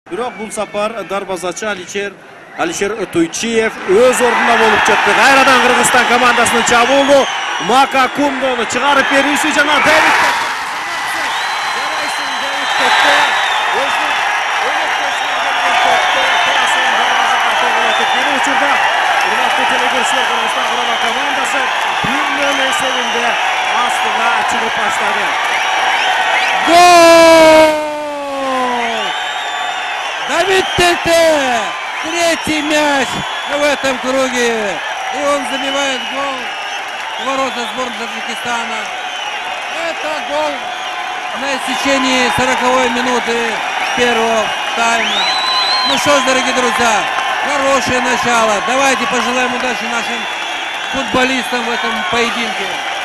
Biroq bu safar darvozachı Alisher O'To'ychiyev o'z o'rnida bo'lib ketdi. G'ayradan Qirg'iziston komandasining chavuli Maka Kundoni chiqarib berish uchun David Гол! Давид Тете! Третий мяч в этом круге. И он забивает гол в ворота сборной Таджикистана. Это гол на истечении 40-й минуты первого тайма. Ну что ж, дорогие друзья, хорошее начало. Давайте пожелаем удачи нашим футболистам в этом поединке.